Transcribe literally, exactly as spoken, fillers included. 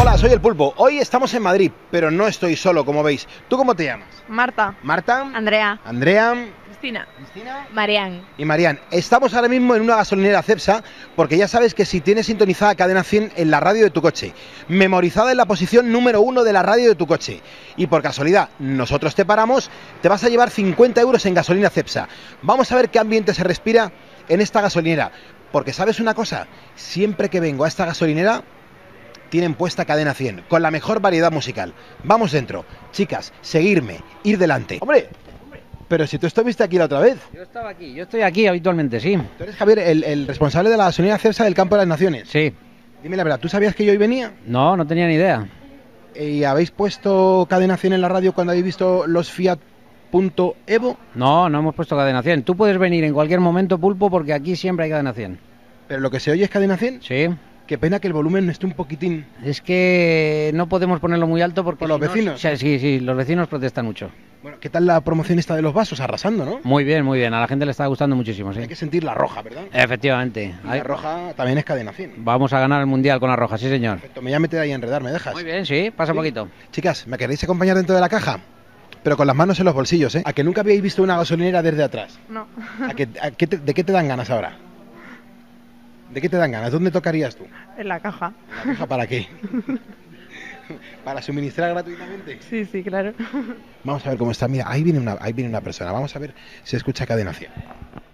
Hola, soy el Pulpo. Hoy estamos en Madrid, pero no estoy solo, como veis. ¿Tú cómo te llamas? Marta. Marta. Andrea. Andrea. Cristina. Cristina. Marian. Y Marian. Estamos ahora mismo en una gasolinera Cepsa, porque ya sabes que si tienes sintonizada Cadena cien en la radio de tu coche, memorizada en la posición número uno de la radio de tu coche, y por casualidad nosotros te paramos, te vas a llevar cincuenta euros en gasolina Cepsa. Vamos a ver qué ambiente se respira en esta gasolinera, porque ¿sabes una cosa? Siempre que vengo a esta gasolinera tienen puesta Cadena cien, con la mejor variedad musical. Vamos dentro. Chicas, seguirme, ir delante. ¡Hombre! Pero si tú estuviste aquí la otra vez. Yo estaba aquí, yo estoy aquí habitualmente, sí. Tú eres, Javier, el, el responsable de la gasolinera Cepsa del Campo de las Naciones. Sí. Dime la verdad, ¿tú sabías que yo hoy venía? No, no tenía ni idea. ¿Y habéis puesto Cadena cien en la radio cuando habéis visto los Fiat Punto Evo? No, no hemos puesto Cadena cien. Tú puedes venir en cualquier momento, Pulpo, porque aquí siempre hay Cadena cien. ¿Pero lo que se oye es Cadena cien? Sí. Qué pena que el volumen esté un poquitín... Es que no podemos ponerlo muy alto porque... ¿Por los si no, vecinos? Sí, sí, sí, los vecinos protestan mucho. Bueno, ¿qué tal la promoción esta de los vasos? Arrasando, ¿no? Muy bien, muy bien. A la gente le está gustando muchísimo, sí. Hay que sentir la roja, ¿verdad? Efectivamente. Y Hay- la roja también es Cadena cien. Vamos a ganar el Mundial con la roja, sí, señor. Perfecto, me voy a meter ahí a enredar, ¿me dejas? Muy bien, sí, pasa ¿Sí? poquito. Chicas, ¿me queréis acompañar dentro de la caja? Pero con las manos en los bolsillos, ¿eh? ¿A que nunca habíais visto una gasolinera desde atrás? No. ¿A que, a qué te- ¿De qué te dan ganas ahora? ¿De qué te dan ganas? ¿Dónde tocarías tú? En la caja. ¿En la caja para qué? ¿Para suministrar gratuitamente? Sí, sí, claro. Vamos a ver cómo está. Mira, ahí viene una, ahí viene una persona. Vamos a ver si escucha Cadena cien.